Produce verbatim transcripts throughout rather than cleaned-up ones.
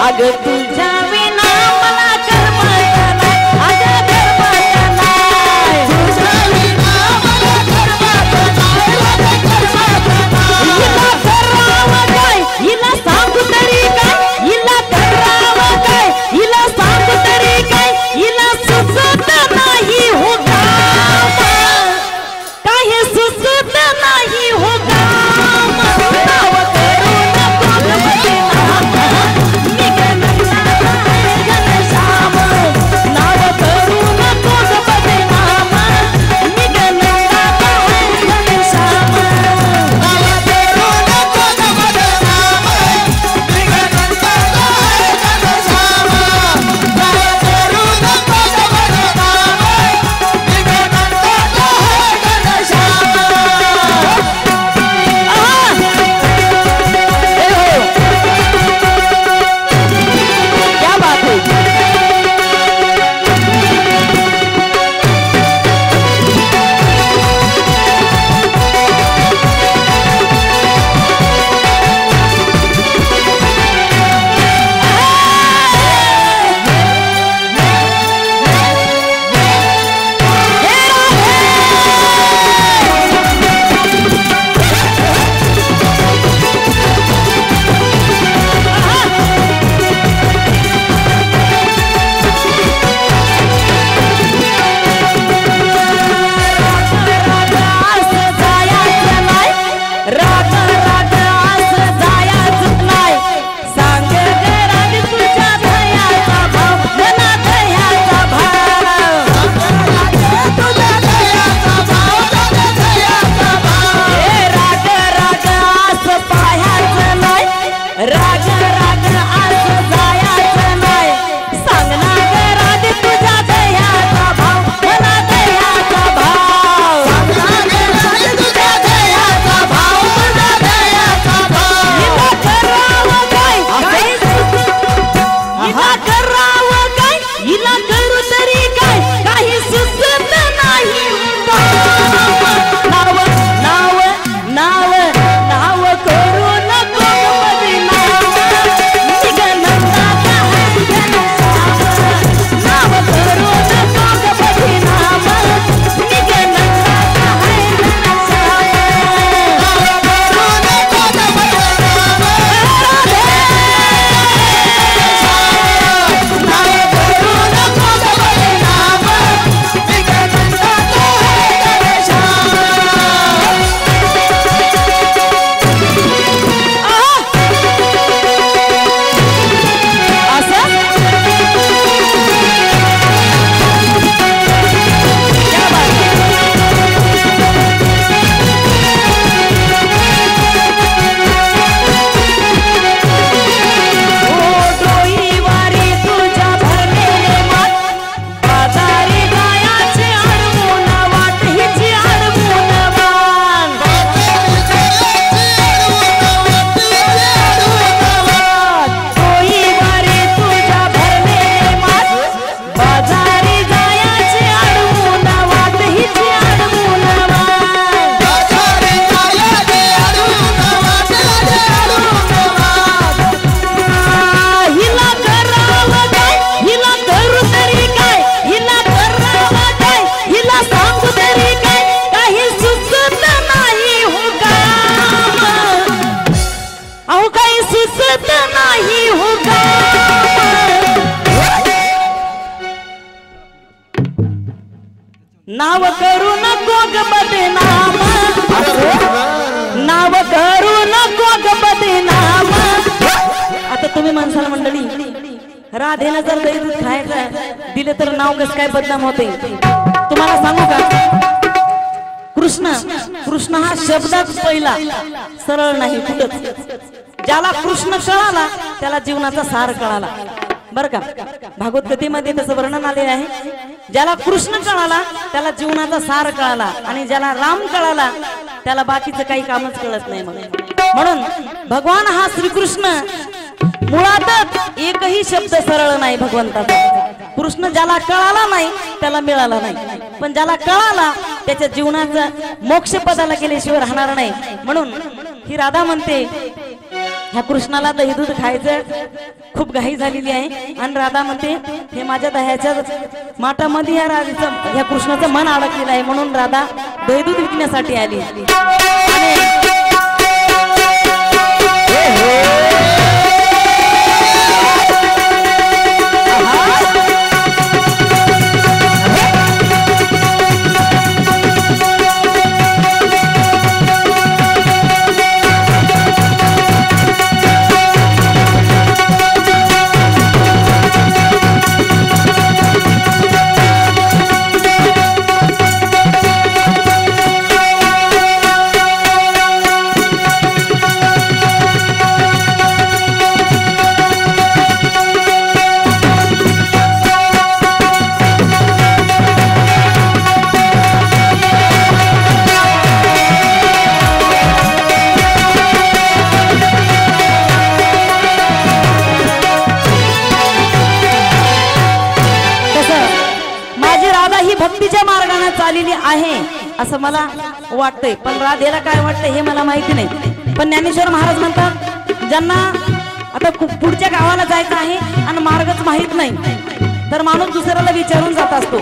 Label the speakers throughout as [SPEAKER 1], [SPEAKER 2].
[SPEAKER 1] अग तुझ्या विना मला करमत नाही, अग करमत नाही, तुझ्या विना मला करमत नाही, करमत नाही. हिला करावं काय, हिला सांगू तरी काय, हिला करावं काय, हिला सांगू तरी काय, हिला सुचत नाही हो काम, काही सुचत नाही हो काम. नाव करू नको बदनाम, मी गणना घनश्याम. नाव करू नको बदनाम, मी गणना घनश्याम. नाव करू नको बदनाम, मी गणना घनश्याम. नाव करू नको बदनाम, मी गणना घनश्याम. क्या बात है. राग राग असं जायचं नाही, सांग ग राग तुझ्या दह्याचा भाव, मला दह्याचा भाव. तुझ्या दह्याचा भाव, तुझ्या दह्याचा भाव. हे राग राग असं पाहायचं नाही, राग राग असं जायचं नाही, सांग ना ग राग तुझ्या दह्याचा भाव, मला दह्याचा भाव. तुझ्या दह्याचा भाव, तुझ्या दह्याचा भाव. हिला करावं काय, हिला करावं काय, हिला करू तरी काय, काही सुचत नाही. नाव नाव नाव नाव करू नको बदनाम, मी गणनाचा आहे घनश्याम. नाव करू नको बदनाम, मी गणनाचा आहे घनश्याम. नाव करू नको बदनाम, नाव करू नको बदनाम, मी गणनाचा आहे घनश्याम. असं क्या बात है. ओ डोईवारी तुझ्या भरलेले मात, बाजारी गायाचे अडवून वाट, हिची अडवून वाट. डोईवारी तुझ्या भरलेले मात, बाजारी गायाचे अडवून वाट, हिची अडवून वाट. हिला करावं काय, हिला करू तरी काय, हिला करावं काय, हिला सांगू तरी काय, काही सुचत नाही हो काम. अहो काही सुचत नाही हो काम. नाव करू नको ग बदनाम, नाव करू नको ग बदनाम. आता तुम्ही माणसाला मंडळी, राधेला जर दही दूध खायचं दिले तर नाव कसं काय बदनाम होते. तुम्हाला सांगू का, कृष्ण कृष्ण हा शब्दाच पहिला सरळ नाही कुठंच. ज्याला कृष्ण कळाला त्याला जीवनाचा सार कळाला. बरं का, भागवत गीतेमध्ये त्याचं वर्णन आलेलं आहे. ज्याला कृष्ण कळाला त्याला जीवनाचा सार कळाला, आणि ज्याला राम कळाला त्याला बाकीचं काही कामच कळत नाही. म्हणून भगवान हा श्रीकृष्ण मुळातच एकही शब्द सरळ नाही भगवंताचा. कृष्ण ज्याला कळाला नाही त्याला मिळाला नाही, पण ज्याला कळाला त्याच्या जीवनाचा मोक्ष पदाला गेल्याशिवाय राहणार नाही. म्हणून ही राधा म्हणते ह्या कृष्णाला दही दूध खायचं खूप घाई झालेली आहे आणि राधा म्हणते हे माझ्या दह्याच्या माठामध्ये ह्या राधेचं ह्या कृष्णाचं मन अडकलेलं आहे म्हणून राधा दही दूध विकण्यासाठी आली आणि भक्तीच्या मार्गाने चाललेली आहे असं मला वाटतंय पण राधेला काय वाटतंय हे मला माहिती नाही पण ज्ञानेश्वर महाराज म्हणतात ज्यांना आता पुढच्या गावाला जायचं आहे आणि मार्गच माहित नाही तर माणूस दुसऱ्याला विचारून जात असतो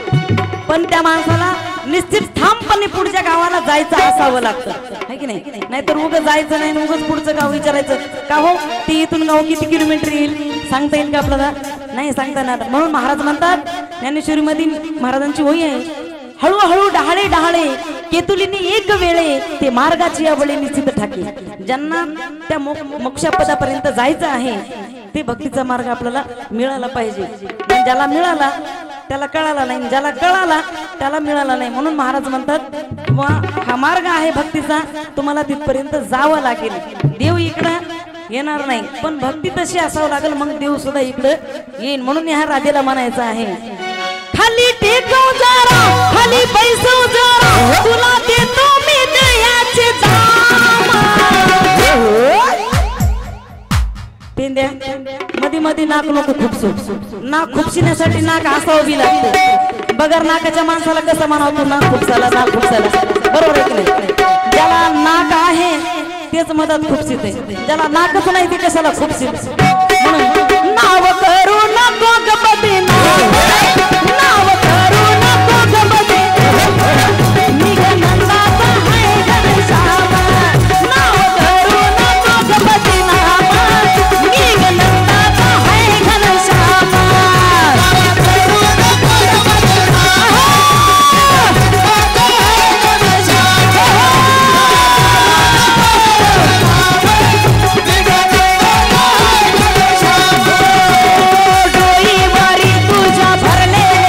[SPEAKER 1] पण त्या माणसाला निश्चित ठामपणे पुढच्या गावाला जायचं असावं लागतं है की नाही नाहीतर उगाच जायचं नाही उगाच पुढचं गाव विचारायचं का हो ती इथून गाव किती किलोमीटर येईल सांगता येईल का आपल्याला नाही सांगता येणार म्हणून महाराज म्हणतात ज्ञानेश्वरी मध्ये महाराजांची होई आहे हळूहळू डहाळे डहाळे केतुलीने एक वेळे ते मार्गाची आवडी निश्चित ठाके ज्यांना त्या मोक्षपदापर्यंत जायचं आहे ते भक्तीचा मार्ग आपल्याला मिळाला पाहिजे ज्याला मिळाला त्याला कळाला नाही ज्याला कळाला त्याला मिळाला नाही म्हणून महाराज म्हणतात वा हा मार्ग आहे भक्तीचा तुम्हाला तिथपर्यंत जावं लागेल देव इकडं येणार नाही पण भक्ती तशी असावं लागेल मग देव सुद्धा इकडं येईल म्हणून ह्या राधेला म्हणायचं आहे खाली टेकव जरा खाली पैसव जरा तुला देतो मी दयाचे दाम पेंद्या मध्ये मध्ये नाक नको खुपसू नाक खुपशिण्यासाठी नाक असावं बी लागतं बगर नाकाच्या माणसाला कसं म्हणावं तू नाक खुपसाला नाक खुपसाला बरोबर आहे की नाही ज्याला नाक आहे तेच मदत खुपसीत आहे ज्याला नाकच नाही ते कशाला खुपसीत म्हणून नाव करू नको गपती नाव करू नको गपती निघ नंदाचा आहे घनश्यामा नाव करू नको गपती नामा निघ नंदाचा आहे घनश्यामा डोई मारी तुझ्या भरले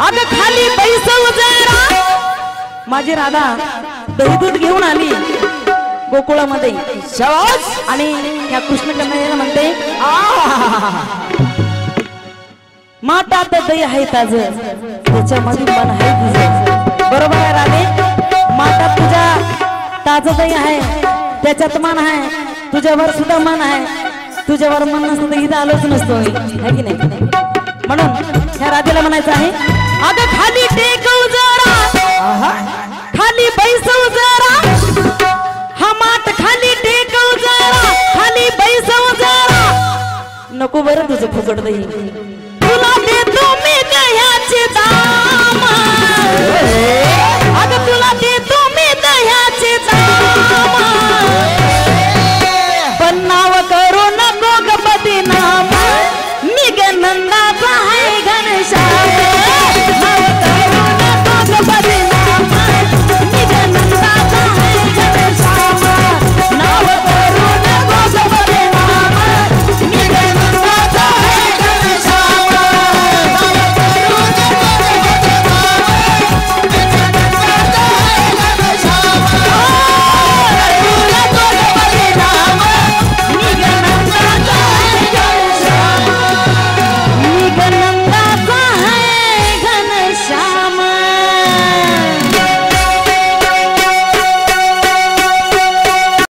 [SPEAKER 1] अगं खाली बैसव जरा माझी राधा दही दूध घेऊन आली गोकुळामध्ये आणि ह्या कृष्ण कन्हैयाला म्हणते माठात दही आहे ताज त्याच्यामध्ये मन आहे तुझं बरोबर आहे राधे माठात तुझ्या ताज दही आहे त्याच्यात मन आहे तुझ्यावर सुद्धा मन आहे तुझ्यावर मन नसतं तर इथं आलोच नसतो है की नाही म्हणून ह्या राधेला म्हणायचं आहे अगं खाली टेकव जरा खाली बैसव जरा हा माठ खाली टेकव जरा खाली बैसव जरा नको बरं तुझं फुकट दही तुला देतो मी दह्याचे दाम अगं तुला देतो मी दह्याचे दाम पण नाव करू नको ग बदनाम मी ग नंदा